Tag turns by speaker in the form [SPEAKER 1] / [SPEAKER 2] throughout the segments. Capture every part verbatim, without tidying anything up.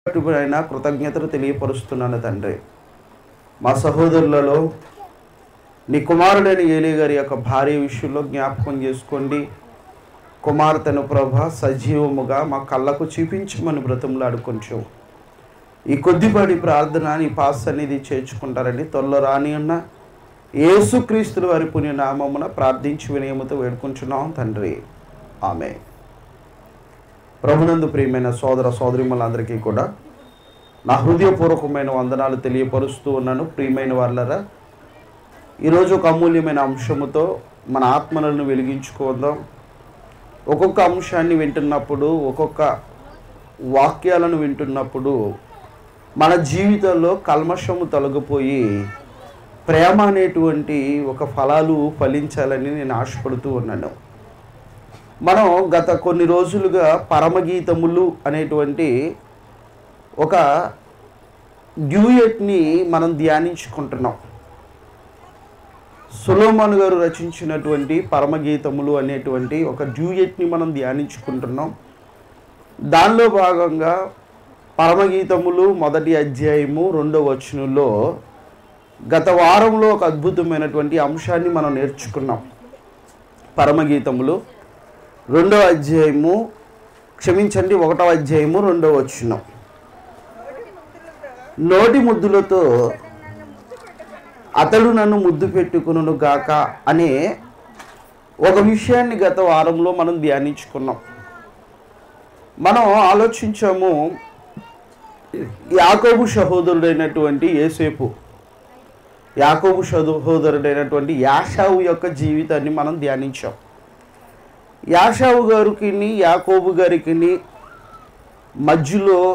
[SPEAKER 1] అయినా కృతజ్ఞతలు తెలియపరుస్తున్నాను తండ్రి. మా సహోదరులలో నీ కుమారుడైన ఏలీ గారి యొక్క భార్య విషయంలో జ్ఞాపకం చేసుకోండి. కుమార్తెను ప్రభా సజీవముగా మా కళ్ళకు చూపించమని బ్రతంలాడుకొంచెం ఈ కొద్దిపాటి ప్రార్థన నీ పాస్ సన్నిధి చేర్చుకుంటారని త్వరలో రాని ఉన్న యేసుక్రీస్తుల వారి పుణ్యనామమున ప్రార్థించి వినయముతో వేడుకుంటున్నాం తండ్రి, ఆమె. ప్రభునందు ప్రియమైన సోదర సోదరిమలందరికీ కూడా నా హృదయపూర్వకమైన వందనాలు తెలియపరుస్తూ ఉన్నాను. ప్రియమైన వాళ్ళరా, ఈరోజు ఒక అమూల్యమైన అంశముతో మన ఆత్మలను వెలిగించుకుందాం. ఒక్కొక్క అంశాన్ని వింటున్నప్పుడు, ఒక్కొక్క వాక్యాలను వింటున్నప్పుడు మన జీవితంలో కల్మషము తొలగిపోయి ప్రేమ అనేటువంటి ఒక ఫలాలు ఫలించాలని నేను ఆశపడుతూ ఉన్నాను. మనం గత కొన్ని రోజులుగా పరమగీతములు అనేటువంటి ఒక డ్యూయట్ని మనం ధ్యానించుకుంటున్నాం. సొలొమోను గారు రచించినటువంటి పరమగీతములు అనేటువంటి ఒక డ్యూయట్ని మనం ధ్యానించుకుంటున్నాం. దానిలో భాగంగా పరమగీతములు మొదటి అధ్యాయము రెండవ వచనంలో గత వారంలో ఒక అద్భుతమైనటువంటి అంశాన్ని మనం నేర్చుకున్నాం. పరమగీతములు రెండవ అధ్యాయము క్షమించండి ఒకటవ అధ్యాయము రెండవ వచనం, నోటి ముద్దులతో అతడు నన్ను ముద్దు పెట్టుకును గాక అనే ఒక విషయాన్ని గత వారంలో మనం ధ్యానించుకున్నాం. మనం ఆలోచించాము, యాకోబు సహోదరుడైనటువంటి యోసేపు, యాకోబు సహోదరుడైనటువంటి యాషావు యొక్క జీవితాన్ని మనం ధ్యానించాం. యాషావు గారికి యాకోబు గారికి మధ్యలో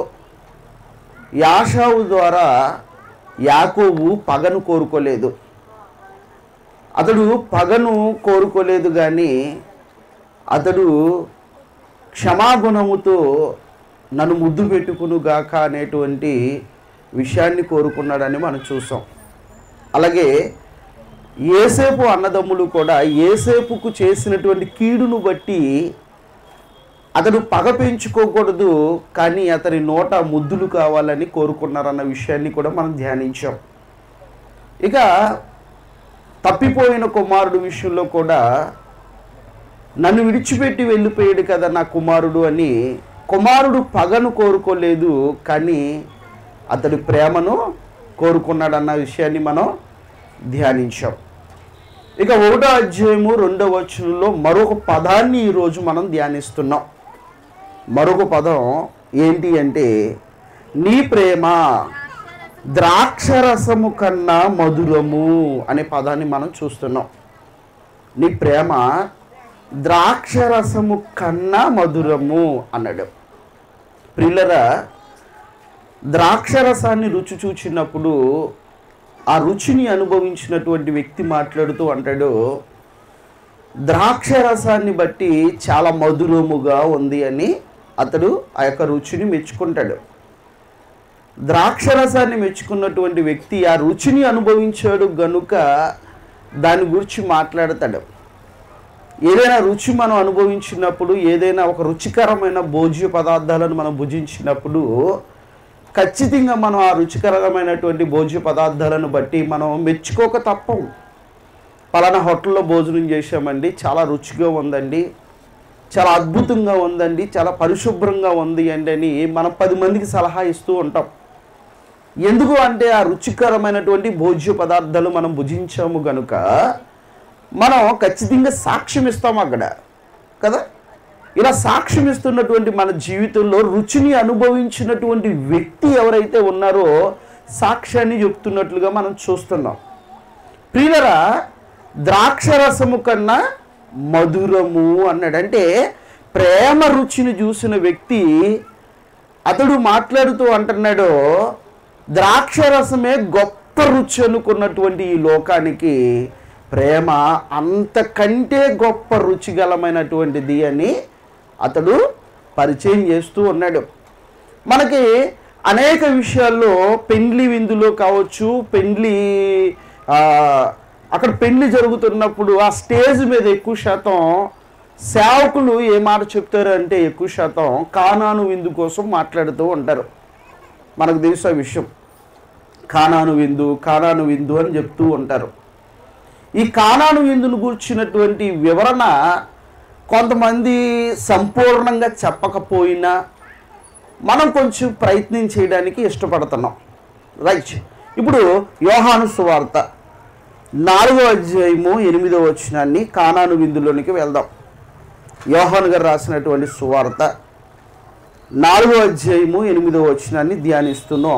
[SPEAKER 1] యాషావు ద్వారా యాకోబు పగను కోరుకోలేదు. అతడు పగను కోరుకోలేదు కానీ అతడు క్షమాగుణముతో నన్ను ముద్దు పెట్టుకును గాక అనేటువంటి విషయాన్ని కోరుకున్నాడని మనం చూసాం. అలాగే యోసేపు అన్నదమ్ములు కూడా యోసేపుకు చేసినటువంటి కీడును బట్టి అతడు పగ పెంచుకోకూడదు కానీ అతని నోట ముద్దులు కావాలని కోరుకున్నారన్న విషయాన్ని కూడా మనం ధ్యానించాం. ఇక తప్పిపోయిన కుమారుడు విషయంలో కూడా నన్ను విడిచిపెట్టి వెళ్ళిపోయాడు కదా నా కుమారుడు అని కుమారుడు పగను కోరుకోలేదు కానీ అతడి ప్రేమను కోరుకున్నాడన్న విషయాన్ని మనం ధ్యానించాం. ఇక ఒకటో అధ్యాయము రెండవ వచనంలో మరొక పదాన్ని ఈరోజు మనం ధ్యానిస్తున్నాం. మరొక పదం ఏంటి అంటే నీ ప్రేమ ద్రాక్షరసము కన్నా మధురము అనే పదాన్ని మనం చూస్తున్నాం. నీ ప్రేమ ద్రాక్షరసము కన్నా మధురము అన్నాడు. ప్రియులరా, ద్రాక్షరసాన్ని రుచి చూచినప్పుడు ఆ రుచిని అనుభవించినటువంటి వ్యక్తి మాట్లాడుతూ అంటాడు, ద్రాక్షరసాన్ని బట్టి చాలా మధురముగా ఉంది అని అతడు ఆ యొక్క రుచిని మెచ్చుకుంటాడు. ద్రాక్షరసాన్ని మెచ్చుకున్నటువంటి వ్యక్తి ఆ రుచిని అనుభవించాడు గనుక దాని గురించి మాట్లాడతాడు. ఏదైనా రుచి మనం అనుభవించినప్పుడు, ఏదైనా ఒక రుచికరమైన భోజ్య పదార్థాలను మనం భుజించినప్పుడు ఖచ్చితంగా మనం ఆ రుచికరమైనటువంటి భోజ్య పదార్థాలను బట్టి మనం మెచ్చుకోక తప్పవు. పలానా హోటల్లో భోజనం చేసామండి, చాలా రుచిగా ఉందండి, చాలా అద్భుతంగా ఉందండి, చాలా పరిశుభ్రంగా ఉంది అండి అని మనం పది మందికి సలహా ఇస్తూ ఉంటాం. ఎందుకు అంటే ఆ రుచికరమైనటువంటి భోజ్య పదార్థాలు మనం భుజించాము కనుక మనం ఖచ్చితంగా సాక్ష్యం ఇస్తాము అక్కడ కదా. ఇలా సాక్ష్యం ఇస్తున్నటువంటి మన జీవితంలో రుచిని అనుభవించినటువంటి వ్యక్తి ఎవరైతే ఉన్నారో సాక్ష్యాన్ని చెప్తున్నట్లుగా మనం చూస్తున్నాం. ప్రియులరా, ద్రాక్షరసము కన్నా మధురము అన్నాడంటే ప్రేమ రుచిని చూసిన వ్యక్తి అతడు మాట్లాడుతూ అంటున్నాడు, ద్రాక్షరసమే గొప్ప రుచి అనుకున్నటువంటి ఈ లోకానికి ప్రేమ అంతకంటే గొప్ప రుచిగలమైనటువంటిది అని అతడు పరిచయం చేస్తూ ఉన్నాడు. మనకి అనేక విషయాల్లో పెండ్లి విందులో కావచ్చు, పెండ్లి అక్కడ పెళ్లి జరుగుతున్నప్పుడు ఆ స్టేజ్ మీద ఎక్కువ శాతం సేవకులు ఏ మాట చెప్తారు అంటే ఎక్కువ శాతం కానాను విందు కోసం మాట్లాడుతూ ఉంటారు. మనకు తెలుసు ఆ విషయం. కానాను విందు కానాను విందు అని చెప్తూ ఉంటారు. ఈ కానాను విందును గూర్చినటువంటి వివరణ కొంతమంది సంపూర్ణంగా చెప్పకపోయినా మనం కొంచెం ప్రయత్నం చేయడానికి ఇష్టపడుతున్నాం. రైట్. ఇప్పుడు యోహాను సువార్త నాలుగో అధ్యాయము ఎనిమిదో వచనాన్ని కానాను విందులోనికి వెళ్దాం. యోహాను గారు రాసినటువంటి సువార్త నాలుగో అధ్యాయము ఎనిమిదో వచనాన్ని ధ్యానిస్తున్నాం.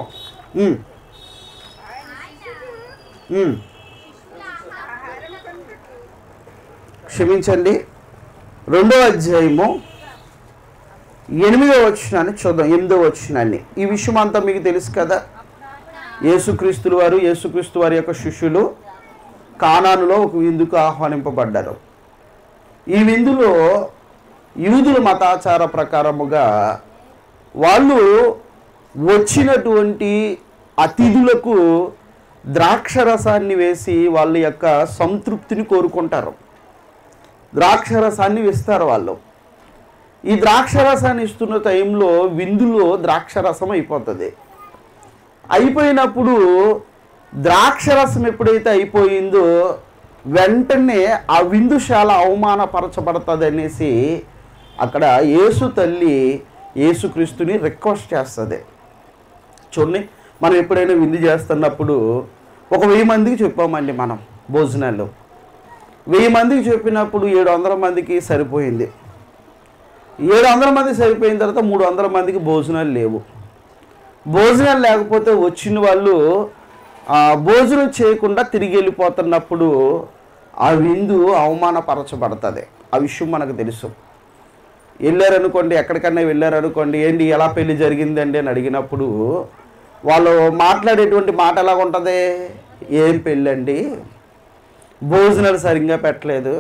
[SPEAKER 1] క్షమించండి, రెండో అధ్యాయము ఎనిమిదో వచనాన్ని చూద్దాం. ఎనిమిదో వచనాన్ని. ఈ విషయం అంతా మీకు తెలుసు కదా. యేసుక్రీస్తుల వారు యేసుక్రీస్తు వారి యొక్క శిష్యులు కానానులో ఒక విందుకు ఆహ్వానింపబడ్డారు. ఈ విందులో యూదుల మతాచార ప్రకారముగా వాళ్ళు వచ్చినటువంటి అతిథులకు ద్రాక్షరసాన్ని వేసి వాళ్ళ యొక్క సంతృప్తిని కోరుకుంటారు. ద్రాక్షరసాన్ని ఇస్తారు వాళ్ళు. ఈ ద్రాక్షరసాన్ని ఇస్తున్న టైంలో విందులో ద్రాక్షరసం అయిపోతుంది. అయిపోయినప్పుడు ద్రాక్షరసం ఎప్పుడైతే అయిపోయిందో వెంటనే ఆ విందు చాలా అవమానపరచబడుతుంది అనేసి అక్కడ యేసు తల్లి యేసుక్రీస్తుని రిక్వెస్ట్ చేస్తుంది. చూడండి, మనం ఎప్పుడైనా విందు చేస్తున్నప్పుడు ఒక వెయ్యి మందికి చెప్పామండి మనం భోజనాలు. వెయ్యి మందికి చెప్పినప్పుడు ఏడు వందల మందికి సరిపోయింది. ఏడు వందల మంది సరిపోయిన తర్వాత మూడు వందల మందికి భోజనాలు లేవు. భోజనాలు లేకపోతే వచ్చిన వాళ్ళు భోజనం చేయకుండా తిరిగి వెళ్ళిపోతున్నప్పుడు ఆ విందు అవమానపరచబడుతుంది. ఆ విషయం మనకు తెలుసు. వెళ్ళారనుకోండి, ఎక్కడికన్నా వెళ్ళారనుకోండి, ఏంటి ఎలా పెళ్లి జరిగిందండి అని అడిగినప్పుడు వాళ్ళు మాట్లాడేటువంటి మాట ఎలా ఉంటుంది? ఏం పెళ్ళండి, భోజనాలు సరిగ్గా పెట్టలేదు.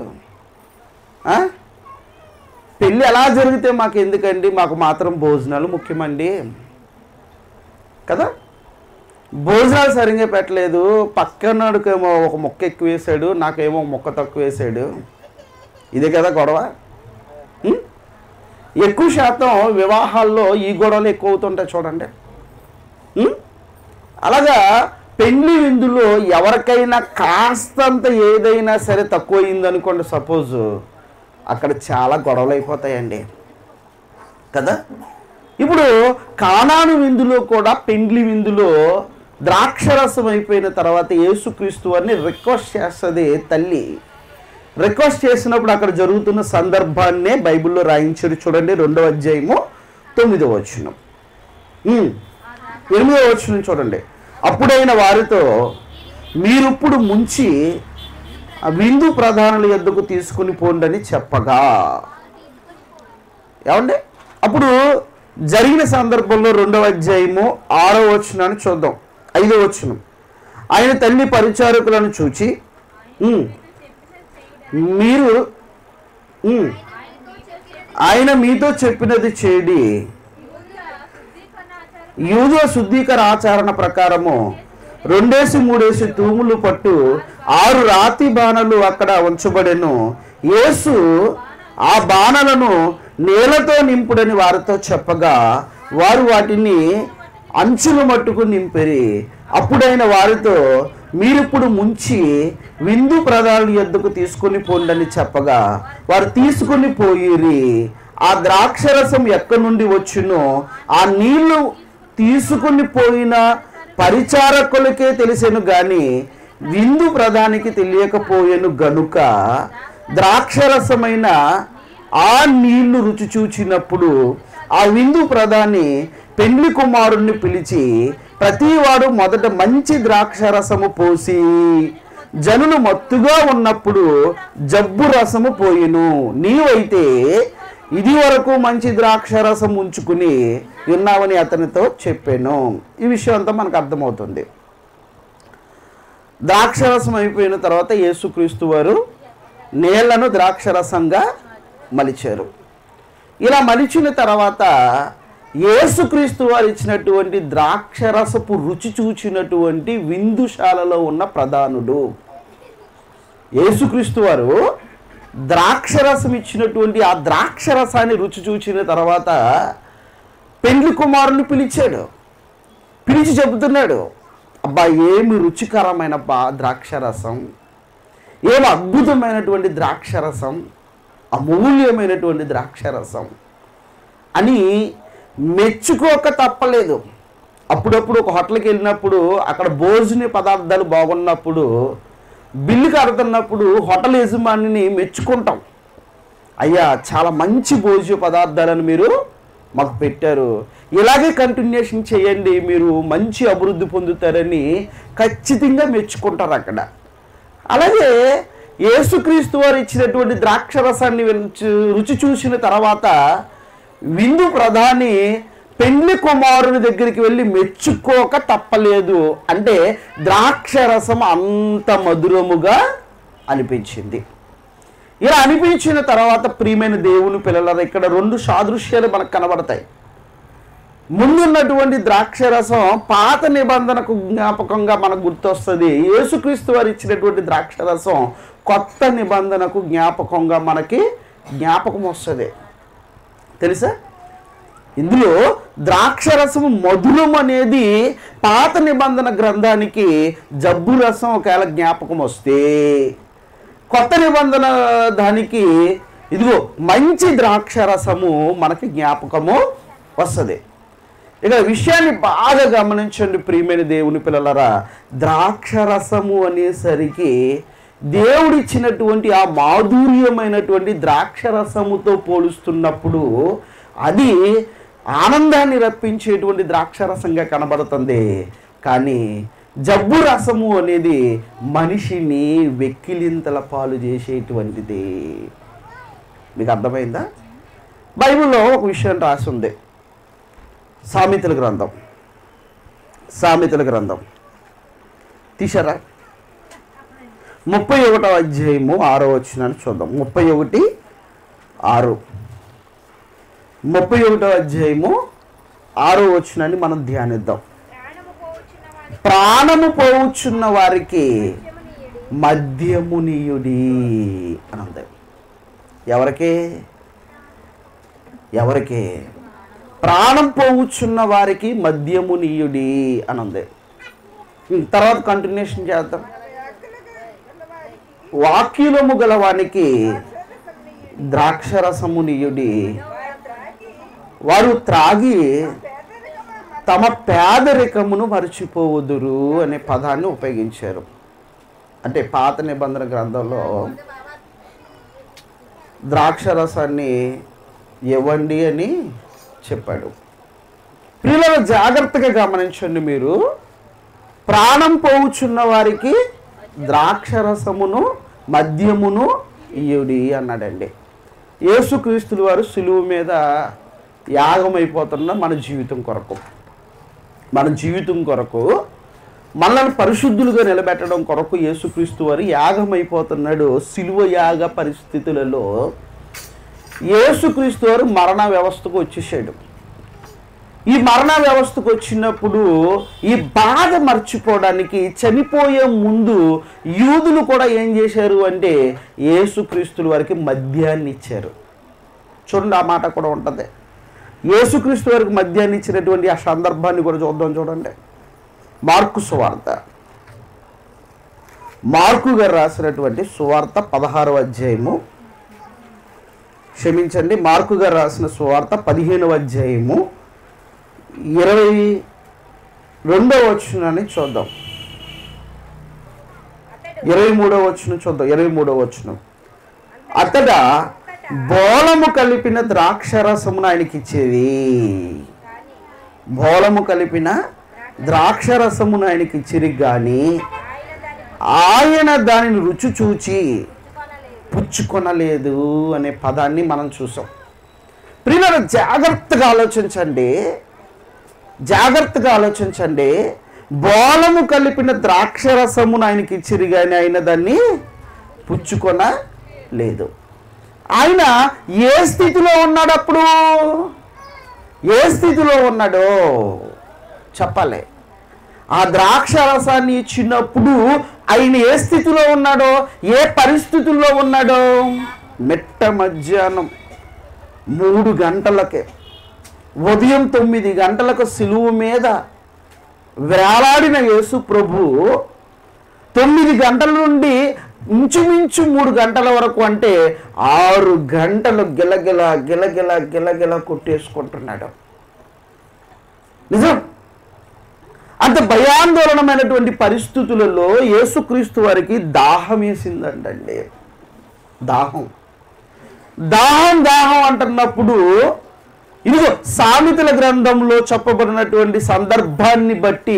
[SPEAKER 1] పెళ్ళి ఎలా జరిగితే మాకు ఎందుకండి, మాకు మాత్రం భోజనాలు ముఖ్యమండి కదా. భోజనాలు సరిగ్గా పెట్టలేదు, పక్కనోడికేమో ఒక మొక్క ఎక్కువ వేసాడు, నాకేమో మొక్క తక్కువ వేసాడు. ఇదే కదా గొడవ. ఎక్కువ శాతం వివాహాల్లో ఈ గొడవలు ఎక్కువ అవుతుంటాయి చూడండి. అలాగా పెళ్లి విందులో ఎవరికైనా కాస్తంత ఏదైనా సరే తక్కువ అయిందనుకోండి, సపోజ్, అక్కడ చాలా గొడవలు అయిపోతాయండి కదా. ఇప్పుడు కానాను విందులో కూడా పెండ్లి విందులో ద్రాక్షరసం అయిపోయిన తర్వాత యేసుక్రీస్తు వారిని రిక్వెస్ట్ చేస్తుంది తల్లి. రిక్వెస్ట్ చేసినప్పుడు అక్కడ జరుగుతున్న సందర్భాన్నే బైబిల్లో రాయించారు. చూడండి, రెండవ అధ్యాయము తొమ్మిదవ వచనం, ఎనిమిదవ వచనం చూడండి. అప్పుడైన వారితో, మీరిప్పుడు ముంచి విందు ప్రధానుల యొద్దకు తీసుకుని పోండని చెప్పగా. ఏమండి, అప్పుడు జరిగిన సందర్భంలో రెండవ అధ్యాయము ఆరో వచనాన్ని చూద్దాం. ఐదో వచనం, ఆయన తల్లి పరిచారకులను చూచి, మీరు ఆయన మీతో చెప్పినది చేడి. యూదుల శుద్ధీకర ఆచరణ ప్రకారము రెండేసి మూడేసి తూములు పట్టు ఆరు రాతి బాణలు అక్కడ ఉంచబడెను. యేసు ఆ బాణలను నేలతో నింపుడని వారితో చెప్పగా, వారు వాటిని అంచులు మట్టుకు నింపిరి. అప్పుడైన వారితో, మీరిప్పుడు ముంచి విందు ప్రధానుల యొద్దకు తీసుకుని పోండని చెప్పగా, వారు తీసుకుని పోయిరి. ఆ ద్రాక్షరసం ఎక్కడి నుండి వచ్చునో ఆ నీళ్లు తీసుకుని పోయిన పరిచారకులకే తెలిసెను గాని విందు ప్రధానికి తెలియకపోయేను గనుక, ద్రాక్షరసమైన ఆ నీళ్లు రుచి చూచినప్పుడు ఆ విందు ప్రధాని పెండ్లి కుమారుణ్ణి పిలిచి, ప్రతివాడు మొదట మంచి ద్రాక్షరసము పోసి జనులు మత్తుగా ఉన్నప్పుడు జబ్బు రసము పోయిను. నీవైతే ఇది వరకు మంచి ద్రాక్షరసం ఉంచుకుని ఉన్నావని అతనితో చెప్పాను. ఈ విషయం అంతా మనకు అర్థమవుతుంది. ద్రాక్షరసం అయిపోయిన తర్వాత యేసుక్రీస్తు వారు నీళ్లను ద్రాక్షరసంగా మలిచారు. ఇలా మలిచిన తర్వాత యేసుక్రీస్తు వారు ఇచ్చినటువంటి ద్రాక్షరసపు రుచి చూచినటువంటి విందుశాలలో ఉన్న ప్రధానుడు యేసుక్రీస్తు వారు ద్రాక్షరసం ఇచ్చినటువంటి ఆ ద్రాక్షరసాన్ని రుచి చూచిన తర్వాత పెండ్లి కుమారుని పిలిచాడు. పిలిచి చెబుతున్నాడు, అబ్బా ఏమి రుచికరమైన బా ద్రాక్షరసం, ఏమి అద్భుతమైనటువంటి ద్రాక్షరసం, అమూల్యమైనటువంటి ద్రాక్షరసం అని మెచ్చుకోక తప్పలేదు. అప్పుడప్పుడు ఒక హోటల్కి వెళ్ళినప్పుడు అక్కడ భోజన పదార్థాలు బాగున్నప్పుడు బిల్లు కడుతున్నప్పుడు హోటల్ యజమానిని మెచ్చుకుంటాం, అయ్యా చాలా మంచి భోజ్య పదార్థాలను మీరు మాకు పెట్టారు, ఇలాగే కంటిన్యూషన్ చేయండి, మీరు మంచి అభివృద్ధి పొందుతారని ఖచ్చితంగా మెచ్చుకుంటారు అక్కడ. అలాగే యేసుక్రీస్తు వారు ఇచ్చినటువంటి ద్రాక్షరసాన్ని రుచి చూసిన తర్వాత విందు ప్రధాని పెళ్లి కుమారుని దగ్గరికి వెళ్ళి మెచ్చుకోక తప్పలేదు. అంటే ద్రాక్షరసం అంత మధురముగా అనిపించింది. ఇలా అనిపించిన తర్వాత ప్రియమైన దేవుని పిల్లల ఇక్కడ రెండు సాదృశ్యాలు మనకు కనబడతాయి. ముందున్నటువంటి ద్రాక్షరసం పాత నిబంధనకు జ్ఞాపకంగా మనకు గుర్తొస్తుంది. యేసుక్రీస్తు వారు ఇచ్చినటువంటి ద్రాక్షరసం కొత్త నిబంధనకు జ్ఞాపకంగా మనకి జ్ఞాపకం వస్తుంది. తెలుసా, ఇందులో ద్రాక్షరసము మధురం అనేది పాత నిబంధన గ్రంథానికి జబ్బు రసం ఒకవేళ జ్ఞాపకం వస్తే, కొత్త నిబంధన దానికి ఇదిగో మంచి ద్రాక్షరసము మనకి జ్ఞాపకము వస్తుంది. ఇక విషయాన్ని బాగా గమనించండి ప్రియమైన దేవుని పిల్లలరా, ద్రాక్షరసము అనేసరికి దేవుడిచ్చినటువంటి ఆ మాధుర్యమైనటువంటి ద్రాక్షరసముతో పోలుస్తున్నప్పుడు అది ఆనందాన్ని రప్పించేటువంటి ద్రాక్షరసంగా కనబడుతుంది. కానీ జబ్బు రసము అనేది మనిషిని వెక్కిలింతల పాలు చేసేటువంటిది. మీకు అర్థమైందా? బైబిల్లో ఒక విషయం రాసి ఉంది. సామెతల గ్రంథం సామెతల గ్రంథం తీశారా? ముప్పై ఒకటో అధ్యాయము ఆరో వచనాన్ని చూద్దాం. ముప్పై ఒకటి ఆరు ముప్పై ఒకటో అధ్యాయము ఆరో వచనాన్ని మనం ధ్యానిద్దాం. ప్రాణము పోవుచున్న వారికి మద్యమునీయుడి అని ఉంది. ఎవరికే ఎవరికే ప్రాణం పోవుచున్న వారికి మద్యమునీయుడి అని ఉంది. తర్వాత కంటిన్యూషన్ చేద్దాం. వాక్యులము గల వానికి ద్రాక్షరసమునీయుడి, వారు త్రాగి తమ పేదరికమును మర్చిపోవుదురు అనే పదాన్ని ఉపయోగించారు. అంటే పాత నిబంధన గ్రంథంలో ద్రాక్షరసాన్ని ఇవ్వండి అని చెప్పాడు. పిల్లలు జాగ్రత్తగా గమనించండి. మీరు ప్రాణం పోవుచున్న వారికి ద్రాక్షరసమును మద్యమును ఇయుడి అన్నాడండి. యేసుక్రీస్తుల వారు సిలువ మీద యాగమైపోతున్న మన జీవితం కొరకు మన జీవితం కొరకు మనల్ని పరిశుద్ధులుగా నిలబెట్టడం కొరకు యేసుక్రీస్తు వారు యాగమైపోతున్నాడు. సిలువ యాగ పరిస్థితులలో యేసుక్రీస్తు వారు మరణ వ్యవస్థకు వచ్చేసాడు. ఈ మరణ వ్యవస్థకు వచ్చినప్పుడు ఈ బాధ మర్చిపోవడానికి చనిపోయే ముందు యూదులు కూడా ఏం చేశారు అంటే యేసుక్రీస్తుల వారికి మద్యాన్ని ఇచ్చారు. చూడండి, ఆ మాట కూడా ఉంటుంది. యేసుక్రీస్తు వారికి మద్యాన్ని ఇచ్చినటువంటి ఆ సందర్భాన్ని కూడా చూద్దాం. చూడండి, మార్కు సువార్త మార్కు గారు రాసినటువంటి సువార్త పదహారవ అధ్యాయము క్షమించండి మార్కు గారు రాసిన సువార్త పదిహేనవ అధ్యాయము ఇరవై రెండవ వచనాన్ని చూద్దాం. ఇరవై మూడవ వచనం చూద్దాం. ఇరవై మూడవ వచనం అతడ బోళము కలిపిన ద్రాక్షరసమును ఆయనకి ఇచ్చేది. బోళము కలిపిన ద్రాక్షరసమును ఆయనకి ఇచ్చిరి కానీ ఆయన దానిని రుచి చూచి పుచ్చుకొనలేదు అనే పదాన్ని మనం చూసాం. ప్రియులారా, జాగ్రత్తగా ఆలోచించండి జాగ్రత్తగా ఆలోచించండి బోళము కలిపిన ద్రాక్షరసమును ఆయనకి ఇచ్చిరి కానీ ఆయన దాన్ని పుచ్చుకొన లేదు. ఆయన ఏ స్థితిలో ఉన్నాడు? అప్పుడు ఏ స్థితిలో ఉన్నాడో చెప్పాలి. ఆ ద్రాక్షరసాన్ని ఇచ్చినప్పుడు ఆయన ఏ స్థితిలో ఉన్నాడో, ఏ పరిస్థితుల్లో ఉన్నాడో, మిట్ట మధ్యాహ్నం మూడు గంటలకే ఉదయం తొమ్మిది గంటలకు సిలువ మీద వేలాడిన యేసు ప్రభు తొమ్మిది గంటల నుండి ఇంచుమించు మూడు గంటల వరకు, అంటే ఆరు గంటలు గిలగిల గిలగిల గిలగిల కొట్టేసుకుంటున్నాడు. నిజం. అంత భయాందోళనమైనటువంటి పరిస్థితులలో యేసుక్రీస్తు వారికి దాహం వేసిందండి. దాహం దాహం దాహం అంటున్నప్పుడు ఇదిగో సామెతల గ్రంథంలో చెప్పబడినటువంటి సందర్భాన్ని బట్టి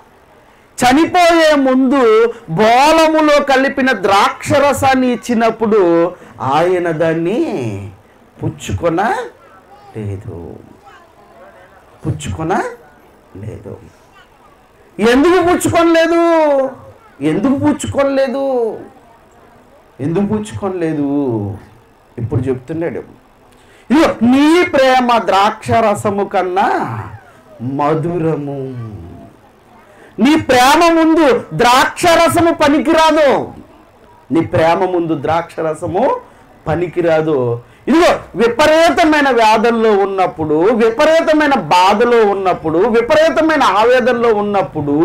[SPEAKER 1] చనిపోయే ముందు బోలములో కలిపిన ద్రాక్షరసాన్ని ఇచ్చినప్పుడు ఆయన దాన్ని పుచ్చుకొన లేదు పుచ్చుకొన లేదు ఎందుకు పుచ్చుకొనలేదు ఎందుకు పుచ్చుకొనలేదు ఎందుకు పుచ్చుకొనలేదు ఇప్పుడు చెప్తున్నాడు. ఇదిగో నీ ప్రేమ ద్రాక్షరసము కన్నా మధురము. నీ ప్రేమ ముందు ద్రాక్షరసము పనికిరాదు. నీ ప్రేమ ముందు ద్రాక్షరసము పనికిరాదు. ఇదిగో విపరీతమైన వ్యాధుల్లో ఉన్నప్పుడు, విపరీతమైన బాధలో ఉన్నప్పుడు, విపరీతమైన ఆవేదనలో ఉన్నప్పుడు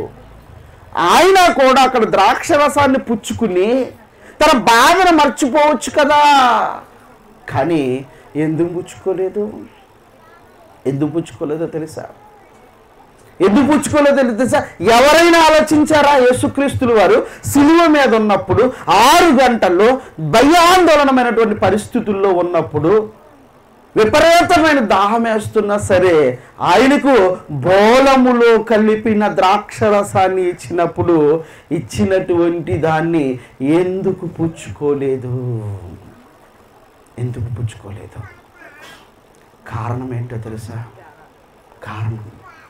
[SPEAKER 1] ఆయన కూడా అక్కడ ద్రాక్షరసాన్ని పుచ్చుకుని తన బాధను మర్చిపోవచ్చు కదా. కానీ ఎందుకు పుచ్చుకోలేదు ఎందుకు పుచ్చుకోలేదో తెలుసా ఎందుకు పుచ్చుకోలేదో తెలుసా ఎవరైనా ఆలోచించారా? యేసుక్రీస్తుల వారు సిలువ మీద ఉన్నప్పుడు ఆరు గంటల్లో భయాందోళనమైనటువంటి పరిస్థితుల్లో ఉన్నప్పుడు, విపరీతమైన దాహం వేస్తున్నా సరే ఆయనకు బోలములో కలిపిన ద్రాక్షరసాన్ని ఇచ్చినప్పుడు ఇచ్చినటువంటి దాన్ని ఎందుకు పుచ్చుకోలేదు ఎందుకు పుచ్చుకోలేదు కారణం ఏంటో తెలుసా? కారణం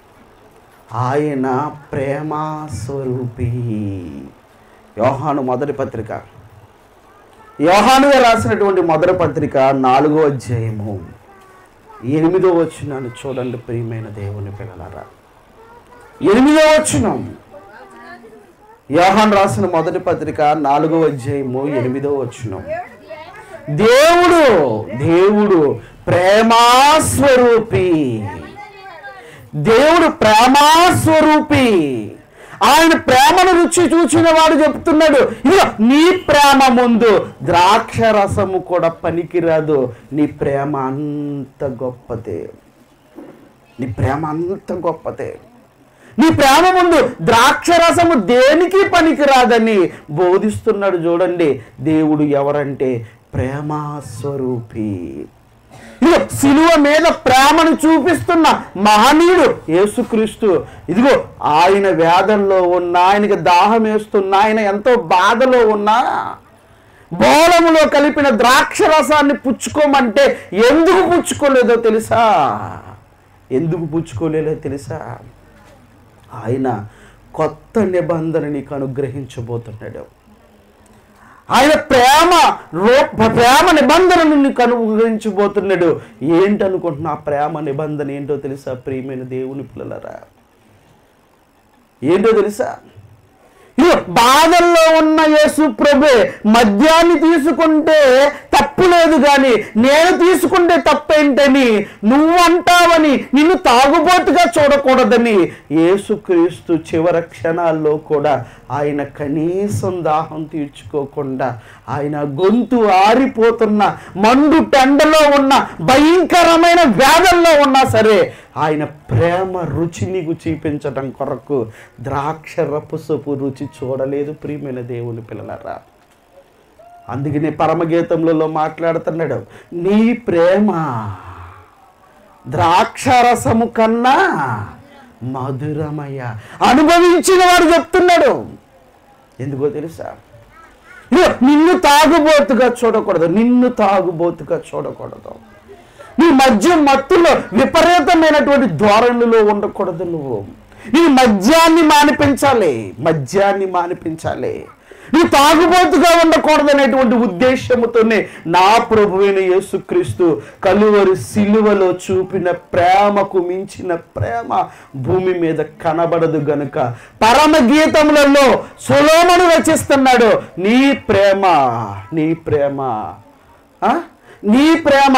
[SPEAKER 1] ఆయన ప్రేమ స్వరూపి. యోహాను మొదటి పత్రిక యోహానుగా రాసినటువంటి మొదటి పత్రిక నాలుగో అధ్యాయము ఎనిమిదో వచనాన్ని చూడండి ప్రియమైన దేవుని పిల్లలారా. ఎనిమిదో వచనం, యోహాను రాసిన మొదటి పత్రిక నాలుగో అధ్యాయము ఎనిమిదో వచనం. దేవుడు దేవుడు ప్రేమాస్వరూపి. దేవుడు ప్రేమాస్వరూపి. ఆయన ప్రేమను రుచి చూసిన వాడు చెప్తున్నాడు, ఇదిగో నీ ప్రేమ ముందు ద్రాక్షరసము కూడా పనికిరాదు. నీ ప్రేమ అంత గొప్పదే నీ ప్రేమ అంత గొప్పదే నీ ప్రేమ ముందు ద్రాక్షరసము దేనికి పనికిరాదని బోధిస్తున్నాడు. చూడండి, దేవుడు ఎవరంటే ప్రేమాస్వరూపి. ఇదిగో సిలువ మీద ప్రేమను చూపిస్తున్న మహనీయుడు యేసుక్రీస్తు. ఇదిగో ఆయన వేదనలో ఉన్నా, ఆయనకి దాహం వేస్తున్నా, ఆయన ఎంతో బాధలో ఉన్నా బోలములో కలిపిన ద్రాక్షరసాన్ని పుచ్చుకోమంటే ఎందుకు పుచ్చుకోలేదో తెలుసా? ఎందుకు పుచ్చుకోలేదో తెలుసా? ఆయన కొత్త నిబంధన నీకు అనుగ్రహించబోతున్నాడు. ఆయన ప్రేమ ప్రేమ నిబంధనను నీకు అనుగ్రహించబోతున్నాడు. ఏంటనుకుంటున్నా ఆ ప్రేమ నిబంధన ఏంటో తెలుసా ప్రియమైన దేవుని పిల్లలారా? ఏంటో తెలుసా? బాధల్లో ఉన్న యేసు ప్రభే మద్యాన్ని తీసుకుంటే తప్పు లేదు, కానీ నేను తీసుకుంటే తప్పేంటని నువ్వు అంటావని, నిన్ను తాగుబోతుగా చూడకూడదని యేసుక్రీస్తు చివరి క్షణాల్లో కూడా ఆయన కనీసం దాహం తీర్చుకోకుండా, ఆయన గొంతు ఆరిపోతున్న మండు టెండలో ఉన్న భయంకరమైన వ్యాధుల్లో ఉన్నా సరే ఆయన ప్రేమ రుచి నీకు చూపించడం కొరకు ద్రాక్ష రపుసపు రుచి చూడలేదు ప్రియమైన దేవుని పిల్లలారా. అందుకనే పరమగీతములలో మాట్లాడుతున్నాడు, నీ ప్రేమ ద్రాక్షరసము కన్నా మధురమయ్య. అనుభవించిన వాడు చెప్తున్నాడు. ఎందుకో తెలుసా? నిన్ను తాగుబోతుగా చూడకూడదు నిన్ను తాగుబోతుగా చూడకూడదు నీ మద్యం మత్తులో విపరీతమైనటువంటి ధోరణిలో ఉండకూడదు. నువ్వు నీ మద్యాన్ని మానిపించాలి మద్యాన్ని మానిపించాలి నీ తాగుబోతుగా ఉండకూడదు అనేటువంటి ఉద్దేశముతోనే నా ప్రభువైన యేసుక్రీస్తు కలువరి సిలువలో చూపిన ప్రేమకు మించిన ప్రేమ భూమి మీద కనబడదు గనుక పరమగీతములలో సొలొమోను రచిస్తున్నాడు, నీ ప్రేమ నీ ప్రేమ నీ ప్రేమ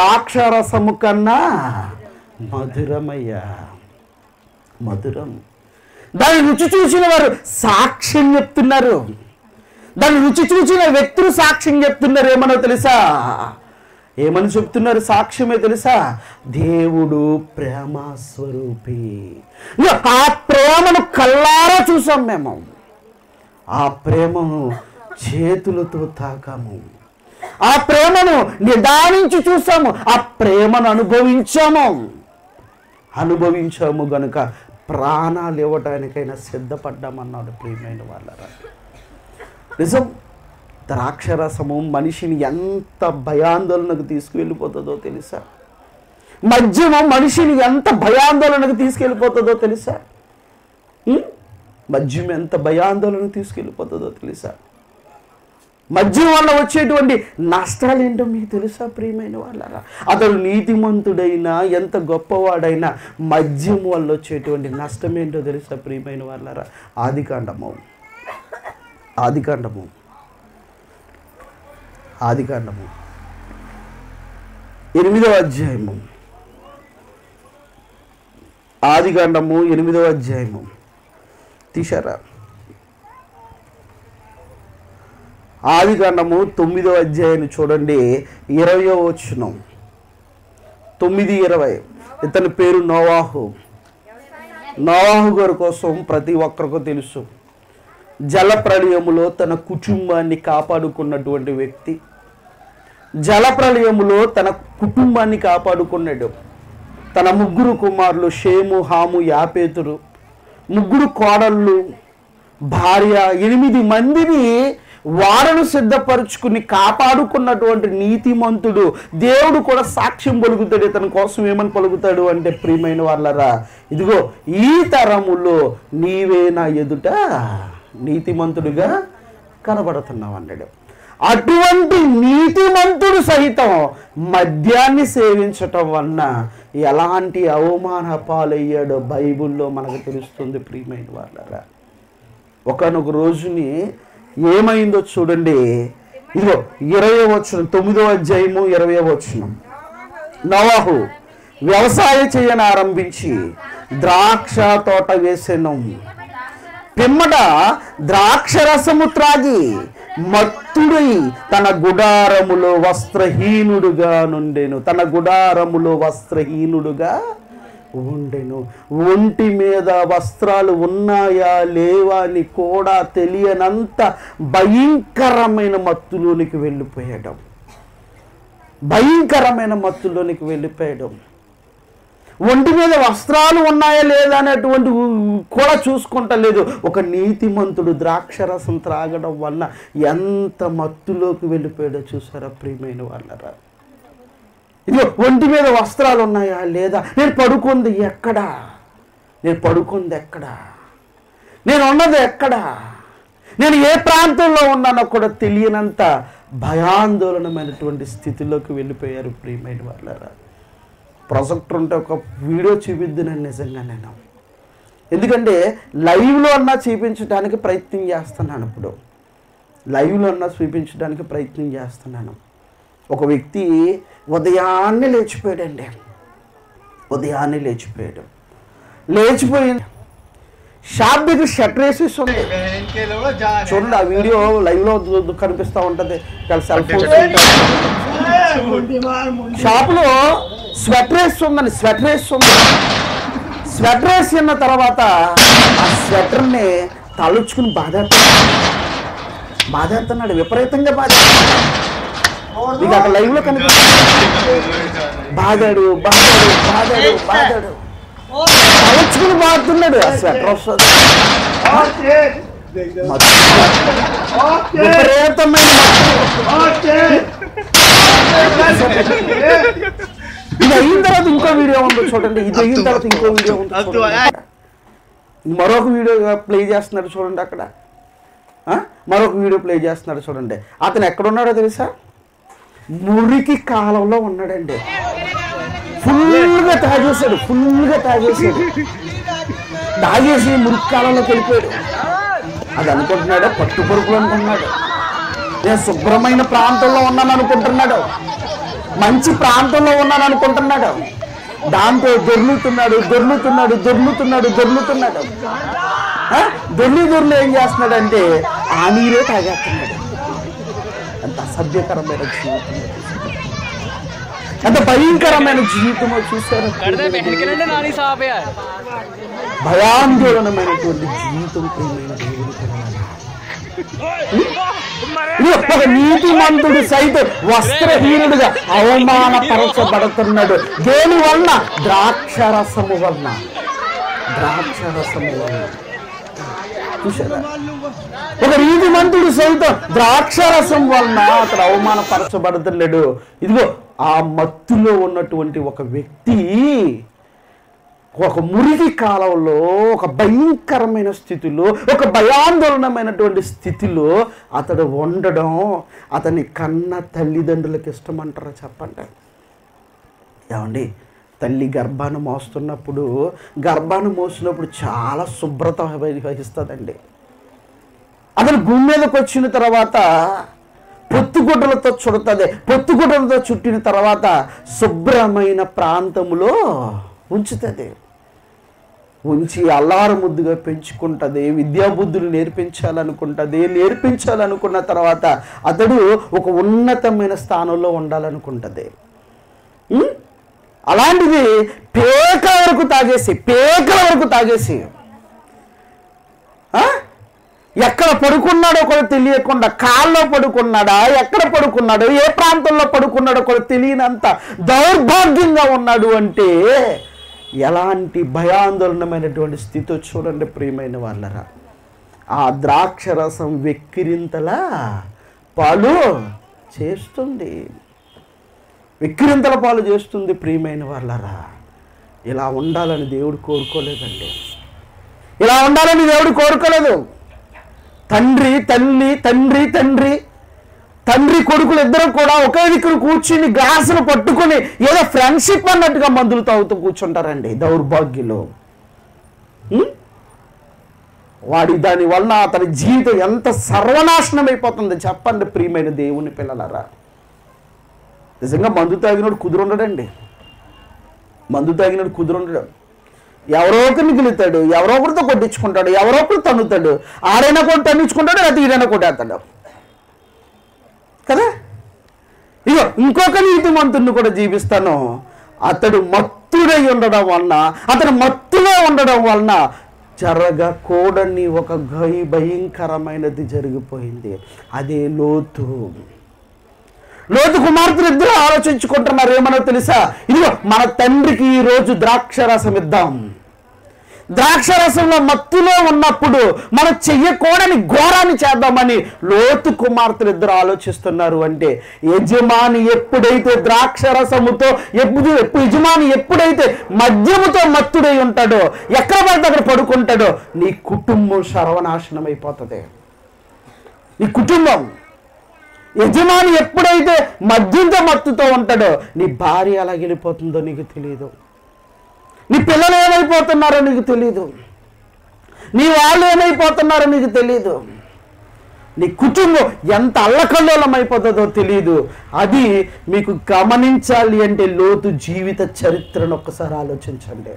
[SPEAKER 1] ద్రాక్షరసము కన్నా మధురమయ్యా. మధురం దాని రుచి చూసిన వారు సాక్ష్యం చెప్తున్నారు. దాని రుచి చూసిన వ్యక్తులు సాక్ష్యం చెప్తున్నారు. ఏమనో తెలుసా? ఏమని చెప్తున్నారు? సాక్ష్యమే తెలుసా? దేవుడు ప్రేమ స్వరూపి. ఆ ప్రేమను కళ్ళారా చూసాం మేము. ఆ ప్రేమను చేతులతో తాకాము. ఆ ప్రేమను నిదానించి చూసాము. ఆ ప్రేమను అనుభవించాము. అనుభవించాము గనుక ప్రాణాలు ఇవ్వటానికైనా సిద్ధపడ్డామన్నాడు ప్రియమైన వాళ్ళరా. నిజం. ద్రాక్షరసము మనిషిని ఎంత భయాందోళనకు తీసుకువెళ్ళిపోతుందో తెలుసా? మద్యము మనిషిని ఎంత భయాందోళనకు తీసుకెళ్ళిపోతుందో తెలుసా? మద్యం ఎంత భయాందోళనకు తీసుకెళ్ళిపోతుందో తెలుసా? మద్యం వల్ల వచ్చేటువంటి నష్టాలు ఏంటో మీకు తెలుసా ప్రియమైన వాళ్ళరా? అతడు నీతిమంతుడైనా ఎంత గొప్పవాడైనా మద్యం వల్ల వచ్చేటువంటి నష్టం ఏంటో తెలుసా ప్రియమైన వాళ్ళరా? ఆదికాండము ఆదికాండము ఆదికాండము ఎనిమిదవ అధ్యాయము ఆదికాండము ఎనిమిదవ అధ్యాయము తీశారా? ఆదికాండము తొమ్మిదవ అధ్యాయాన్ని చూడండి. ఇరవయో వచనం, తొమ్మిది ఇరవై. ఇతని పేరు నోవాహు. నోవాహు గారి కోసం ప్రతి ఒక్కరికి తెలుసు. జల ప్రళయములో తన కుటుంబాన్ని కాపాడుకున్నటువంటి వ్యక్తి. జల ప్రళయములో తన కుటుంబాన్ని కాపాడుకున్నాడు. తన ముగ్గురు కుమారులు షేము, హాము, యాపేతురు, ముగ్గురు కోడళ్ళు, భార్య, ఎనిమిది మందిని వారను సిద్ధపరుచుకుని కాపాడుకున్నటువంటి నీతిమంతుడు. దేవుడు కూడా సాక్ష్యం పలుకుతాడు. ఇతని కోసం ఏమని పలుకుతాడు అంటే, ప్రియమైన వాళ్ళరా, ఇదిగో ఈ తరములో నీవే నా ఎదుట నీతిమంతుడిగా కనబడుతున్నావు అన్నాడు. అటువంటి నీతిమంతుడు సహితం మద్యాన్ని సేవించటం వలన ఎలాంటి అవమాన పాలయ్యాడో బైబిల్లో మనకు తెలుస్తుంది ప్రియమైన వాళ్ళరా. ఒకనొక రోజుని ఏమైందో చూడండి. ఇదిగో ఇరవై వచనం, తొమ్మిదవ అధ్యాయము ఇరవై వచనం. నోవాహు వ్యవసాయం చేయని ఆరంభించి ద్రాక్ష తోట వేసెను. పిమ్మట ద్రాక్షరసము త్రాగి మత్తుడై తన గుడారములో వస్త్రహీనుడుగా నుండెను. తన గుడారములో వస్త్రహీనుడుగా ఉండెను. ఒంటి మీద వస్త్రాలు ఉన్నాయా లేవా అని కూడా తెలియనంత భయంకరమైన మత్తులోనికి వెళ్ళిపోయాడు. భయంకరమైన మత్తులోనికి వెళ్ళిపోయాడు. ఒంటి మీద వస్త్రాలు ఉన్నాయా లేదా అనేటువంటి కూడా చూసుకుంటలేదు. ఒక నీతిమంతుడు ద్రాక్షరసం త్రాగడం వల్ల ఎంత మత్తులోకి వెళ్ళిపోయాడో చూసారా ప్రియమైన వాళ్ళరా. ఇది ఒంటి మీద వస్త్రాలు ఉన్నాయా లేదా, నేను పడుకుంది ఎక్కడా, నేను పడుకుంది ఎక్కడా, నేను ఉన్నది ఎక్కడా, నేను ఏ ప్రాంతంలో ఉన్నానో కూడా తెలియనంత భయాందోళనమైనటువంటి స్థితిలోకి వెళ్ళిపోయారు ప్రియమైన వాళ్ళరా. ప్రొజెక్టర్ ఉంటే ఒక వీడియో చూపిద్దునని నిజంగా నేను, ఎందుకంటే లైవ్లో అన్నా చూపించడానికి ప్రయత్నం చేస్తున్నాను. ఇప్పుడు లైవ్లో అన్నా చూపించడానికి ప్రయత్నం చేస్తున్నాను. ఒక వ్యక్తి ఉదయాన్నే లేచిపోయాడండి. ఉదయాన్నే లేచిపోయాడు. లేచిపోయి షాప్ దగ్గర షట్టర్ వేసేసి ఉంది. చూడండి, ఆ వీడియో లైవ్లో కనిపిస్తూ ఉంటుంది. సెల్ ఫోన్స్ షాప్లో స్వెటర్ వేస్తుందని స్వెటర్ వేస్తుంది. స్వెటర్ వేసిన తర్వాత ఆ స్వెటర్ని తలుచుకుని బాధేస్తున్నాడు బాధేస్తున్నాడు విపరీతంగా బాధేస్తున్నాడు. మీకు అక్కడ లైవ్ లో కనిపిస్తుంది. బాధాడు బాధాడు బాధాడు బాధాడు తలుచుకుని బాధుతున్నాడు. ఆ స్వెటర్ వస్తుంది. విపరీతమైన ఇది అయిన తర్వాత ఇంకో వీడియో ఉందో చూడండి. ఇది అయిన తర్వాత ఇంకో వీడియో ఉందో మరొక వీడియో ప్లే చేస్తున్నాడు చూడండి. అక్కడ మరొక వీడియో ప్లే చేస్తున్నాడు చూడండి. అతను ఎక్కడున్నాడో తెలుసా? మురికి కాలంలో ఉన్నాడండి. ఫుల్గా తాగేశాడు ఫుల్గా తాగేశాడు తాగేసి మురికి కాలంలోకి వెళ్ళిపోయాడు. అది అనుకుంటున్నాడు పట్టు పరుపులు అనుకుంటున్నాడు. నేను శుభ్రమైన ప్రాంతంలో ఉన్నాను అనుకుంటున్నాడు. మంచి ప్రాంతంలో ఉన్నాను అనుకుంటున్నాడు. దాంతో దొర్లుతున్నాడు దొర్లుతున్నాడు దొర్లుతున్నాడు దొర్లుతున్నాడు దొర్లి దొర్లు ఏం చేస్తున్నాడంటే ఆ నీరే తాగేస్తున్నాడు. అంత అసభ్యకరమైన జీవితం, ఎంత భయంకరమైన జీవితమో చూశారు. భయాందోళనమైనటువంటి జీవితం ఒక నీతిమంతుడు సైతం వస్త్రహీనుడుగా అవమానపరచబడుతున్నాడు. దేని వలన? ద్రాక్షరసము వలన. ద్రాక్షరసము వలన చూసారా? ఒక నీతిమంతుడు సైతం ద్రాక్షరసం వలన అతడు అవమానపరచబడుతున్నాడు. ఇదిగో ఆ మత్తులో ఉన్నటువంటి ఒక వ్యక్తి ఒక మురికి కాలంలో, ఒక భయంకరమైన స్థితిలో, ఒక భయాందోళనమైనటువంటి స్థితిలో అతడు ఉండడం అతని కన్న తల్లిదండ్రులకు ఇష్టమంటారా చెప్పండి? ఏమండి, తల్లి గర్భాన్ని మోస్తున్నప్పుడు గర్భాన్ని మోసినప్పుడు చాలా శుభ్రత వహిస్తుందండి. అతను భూమి మీదకి వచ్చిన తర్వాత పొత్తుగుడ్డలతో చుడుతుంది. పొత్తుగుడ్డలతో చుట్టిన తర్వాత శుభ్రమైన ప్రాంతంలో ఉంచుతుంది. ఉంచి అల్లారు ముద్దుగా పెంచుకుంటుంది. విద్యాబుద్ధులు నేర్పించాలనుకుంటుంది. నేర్పించాలనుకున్న తర్వాత అతడు ఒక ఉన్నతమైన స్థానంలో ఉండాలనుకుంటుంది. అలాంటిది పేకల వరకు తాగేసి పేకల వరకు తాగేసి ఎక్కడ పడుకున్నాడో కూడా తెలియకుండా, కాల్లో పడుకున్నాడా, ఎక్కడ పడుకున్నాడో, ఏ ప్రాంతంలో పడుకున్నాడో కూడా తెలియనంత దౌర్భాగ్యంగా ఉన్నాడు. అంటే ఎలాంటి భయాందోళనమైనటువంటి స్థితి చూడండి ప్రియమైన వాళ్ళరా. ఆ ద్రాక్షరసం వెక్కిరింతలా పాలు చేస్తుంది, వెక్కిరింతల పాలు చేస్తుంది ప్రియమైన వాళ్ళరా. ఇలా ఉండాలని దేవుడు కోరుకోలేదండి. ఇలా ఉండాలని దేవుడు కోరుకోలేదు. తండ్రి తల్లి తండ్రి తండ్రి తండ్రి కొడుకులు ఇద్దరు కూడా ఒకే దిక్కున కూర్చుని గ్లాసులు పట్టుకొని ఏదో ఫ్రెండ్షిప్ అన్నట్టుగా మందులు తాగుతూ కూర్చుంటారండి దౌర్భాగ్యులు. వాడి దాని వలన అతని జీవితం ఎంత సర్వనాశనం అయిపోతుంది చెప్పండి ప్రియమైన దేవుని పిల్లలారా. నిజంగా మందు తాగినోడు కుదురుండడండి. మందు తాగినోడు కుదురుండడు. ఎవరో ఒకరిని గెలుతాడు, ఎవరో ఒకరితో కొట్టించుకుంటాడు, ఎవరో ఒకరు తన్నుతాడు. ఆడైనా కూడా తన్నించుకుంటాడు, లేదా ఈడైనా కొట్టేస్తాడు కదా. ఇగో ఇంకొక నీతిమంతుడిని కూడా జీవిస్తాను. అతడు మత్తుడై ఉండడం వలన, అతడు మత్తులో ఉండడం వలన జరగకూడని ఒక గై భయంకరమైనది జరిగిపోయింది. అదే లోతు. లోతు కుమార్తెలు ఇద్దరు ఆలోచించుకుంటున్నారు ఏమన్నా తెలుసా? ఇదిగో మన తండ్రికి ఈరోజు ద్రాక్షరసం ఇద్దాం. ద్రాక్షరసంలో మత్తులో ఉన్నప్పుడు మనం చెయ్యకూడని ఘోరాన్ని చేద్దామని లోతు కుమార్తెలు ఇద్దరు ఆలోచిస్తున్నారు. అంటే యజమాని ఎప్పుడైతే ద్రాక్షరసముతో ఎప్పుడు ఎప్పుడు యజమాని ఎప్పుడైతే మద్యముతో మత్తుడై ఉంటాడో, ఎక్కడ పడితే అక్కడ పడుకుంటాడో, నీ కుటుంబం సర్వనాశనం అయిపోతుంది. నీ కుటుంబం యజమాని ఎప్పుడైతే మద్యంతో మత్తుతో ఉంటాడో నీ భార్య ఎలా వెళ్ళిపోతుందో నీకు తెలియదు. నీ పిల్లలు ఏమైపోతున్నారో నీకు తెలియదు. నీ వాళ్ళు ఏమైపోతున్నారో నీకు తెలియదు. నీ కుటుంబం ఎంత అల్లకల్లోలం అయిపోతుందో తెలియదు. అది మీకు గమనించాలి అంటే లోతు జీవిత చరిత్రను ఒక్కసారి ఆలోచించండి.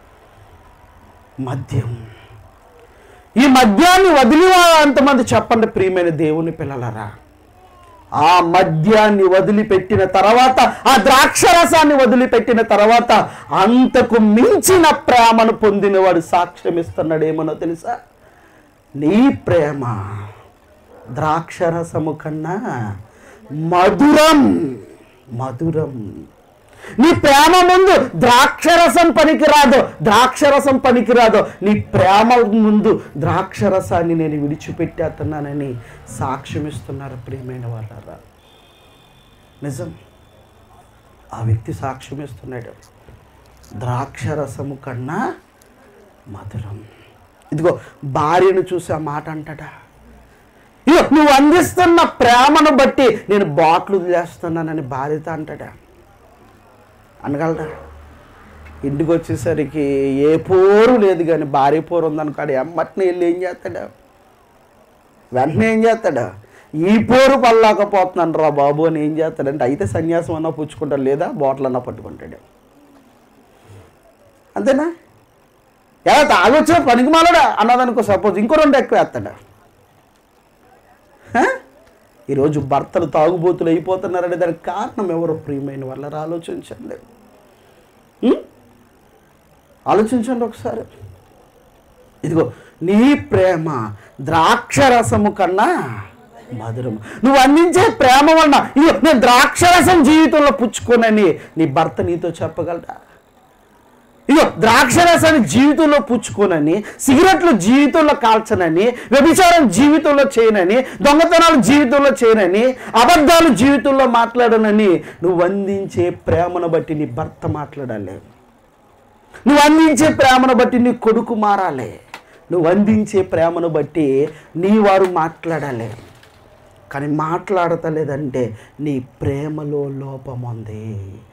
[SPEAKER 1] మద్యం, ఈ మద్యాన్ని వదిలి ఎంతమంది చెప్పండి ప్రియమైన దేవుని పిల్లలారా. ఆ మద్యాన్ని వదిలిపెట్టిన తర్వాత, ఆ ద్రాక్షరసాన్ని వదిలిపెట్టిన తర్వాత అంతకు మించిన ప్రేమను పొందినవాడు సాక్ష్యం ఇస్తున్నాడు. ఏమనో తెలుసా? నీ ప్రేమ ద్రాక్షరసము కన్నా మధురం, మధురం. నీ ప్రేమ ముందు ద్రాక్షరసం పనికిరాదు, ద్రాక్షరసం పనికిరాదు. నీ ప్రేమ ముందు ద్రాక్షరసాన్ని నేను విడిచిపెట్టేస్తున్నానని సాక్ష్యం ఇస్తున్నారు ప్రియమైన వాళ్ళారా. నిజం, ఆ వ్యక్తి సాక్ష్యం ఇస్తున్నాడు. ద్రాక్షరసము కన్నా మధురం. ఇదిగో భార్యను చూసి ఆ మాట అంటాడా? ఇదిగో నువ్వు అందిస్తున్న ప్రేమను బట్టి నేను బాట్లు వదిలేస్తున్నానని భార్యతో అంటాడా? అనగలరా? ఇంటికి వచ్చేసరికి ఏ పోరు లేదు, కానీ భార్య పోరు ఉందనుకోడు. ఎమ్మటిని వెళ్ళి ఏం చేస్తాడా? వెంటనే ఏం చేస్తాడా? ఈ పోరు పల్లాకపోతున్నాను రా బాబు అని ఏం చేస్తాడంటే, అయితే సన్యాసం అన్నా పుచ్చుకుంటాడు, లేదా బాటిల్ అన్నా పట్టుకుంటాడు. అంతేనా? ఎలా తాగొచ్చా పనికి మాలడా అన్నదనుకో, సపోజ్ ఇంకో రెండు ఎక్కువ వేస్తాడా? ఈరోజు భర్తలు తాగుబోతులు అయిపోతున్నారనే దానికి కారణం ఎవరో ప్రియమైన వాళ్ళని ఆలోచించండి. ఆలోచించండి ఒకసారి. ఇదిగో నీ ప్రేమ ద్రాక్షరసము కన్నా మధురము. నువ్వు అందించే ప్రేమ వలన ఇదిగో నేను ద్రాక్షరసం జీవితంలో పుచ్చుకోనని నీ భర్త నీతో చెప్పగలరా? ఇదిగో ద్రాక్షరసాన్ని జీవితంలో పుచ్చుకోనని, సిగరెట్లు జీవితంలో కాల్చనని, వ్యభిచారం జీవితంలో చేయనని, దొంగతనాలు జీవితంలో చేయనని, అబద్ధాలు జీవితంలో మాట్లాడనని నువ్వు అందించే ప్రేమను బట్టి నీ భర్త మాట్లాడాలి. నువ్వు అందించే ప్రేమను బట్టి నీ కొడుకు మారాలి. నువ్వు అందించే ప్రేమను బట్టి నీ వారు మాట్లాడాలి. కానీ మాట్లాడతలేదంటే నీ ప్రేమలో లోపం ఉంది.